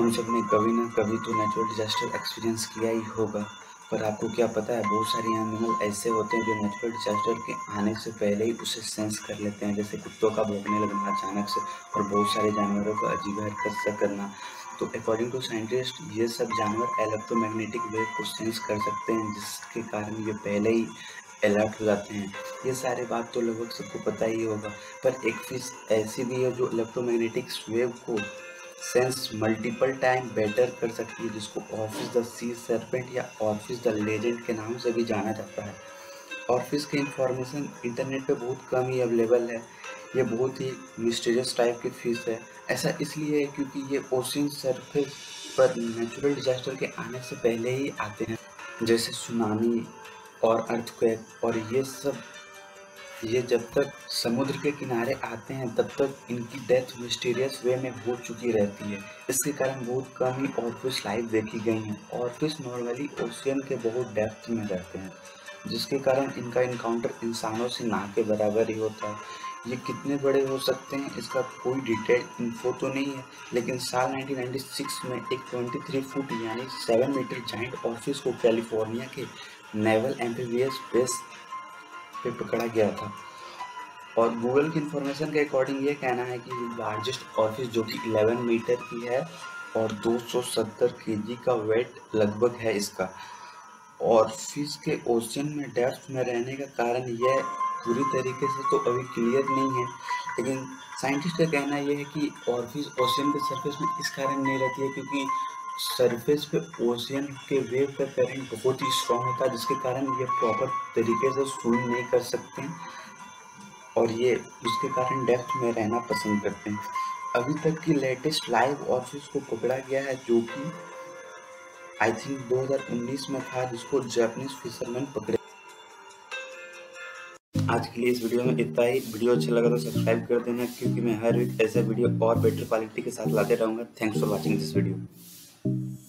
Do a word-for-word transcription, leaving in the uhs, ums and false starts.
हम सब ने कभी ना कभी तो नेचुरल डिजास्टर एक्सपीरियंस किया ही होगा, पर आपको क्या पता है बहुत सारे एनिमल ऐसे होते हैं जो नेचुरल डिजास्टर के आने से पहले ही उसे सेंस कर लेते हैं, जैसे कुत्तों का भौंकने लगना अचानक से और बहुत सारे जानवरों का अजीब हरकत सा करना। तो अकॉर्डिंग टू साइंटिस्ट ये सब जानवर इलेक्ट्रोमैग्नेटिक वेव को सेंस कर सकते हैं, जिसके कारण ये पहले ही अलर्ट हो जाते हैं। ये सारे बात तो लगभग सबको पता ही होगा, पर एक फिश ऐसी भी है जो इलेक्ट्रोमैग्नेटिक वेव को सेंस मल्टीपल टाइम बेटर कर सकती है, जिसको ऑर्फिश द सी सर्पेंट या ऑर्फिश द लेजेंड के नाम से भी जाना जाता है। ऑर्फिश की इंफॉर्मेशन इंटरनेट पे बहुत कम ही अवेलेबल है। ये बहुत ही मिस्टीरियस टाइप की फिश है। ऐसा इसलिए है क्योंकि ये ओशियन सरफेस पर नेचुरल डिजास्टर के आने से पहले ही आते हैं, जैसे सुनामी और अर्थक्वेक। और ये सब ये जब तक समुद्र के किनारे आते हैं तब तक इनकी डेथ मिस्टीरियस वे में हो चुकी रहती है। इसके कारण बहुत कम ही ऑर्फिश लाइव देखी गई हैं। ऑर्फिश नॉर्मली ओशियन के बहुत डेप्थ में रहते हैं, जिसके कारण इनका इनकाउंटर इंसानों से ना के बराबर ही होता है। ये कितने बड़े हो सकते हैं इसका कोई डिटेल इन्फो तो नहीं है, लेकिन साल नाइनटीन नाइंटी सिक्स में एक तेईस फुट यानी सात मीटर जाइंट ऑर्फिश को कैलिफोर्निया के नेवल एम्फीबियस बेस पे पकड़ा गया था। और गूगल की इंफॉर्मेशन के अकॉर्डिंग ये कहना है कि लार्जेस्ट ऑर्फिश जो कि ग्यारह मीटर की है और दो सौ सत्तर केजी का वेट लगभग है इसका। और फिश के ओशियन में डेप्थ में रहने का कारण यह पूरी तरीके से तो अभी क्लियर नहीं है, लेकिन साइंटिस्ट का कहना यह है कि ऑर्फिश ओशियन के सरफेस में इस कारण नहीं रहती है क्योंकि सरफेस पे ओशियन के वेव का करंट बहुत ही स्ट्रॉन्ग होता है, जिसके कारण ये प्रॉपर तरीके से स्विम नहीं कर सकते हैं और ये उसके कारण डेप्थ में रहना पसंद करते हैं। अभी तक की लेटेस्ट लाइव ऑर्फिश को पकड़ा गया है जो कि आई थिंक दो हज़ार उन्नीस में था, जिसको जापानीज फिशरमैन पकड़े। आज के लिए इस वीडियो में इतना ही। वीडियो अच्छा लगा तो सब्सक्राइब कर देना, क्योंकि मैं हर वीक ऐसा वीडियो और बेटर क्वालिटी के साथ लाते रहूँगा। Thanks for watching this video.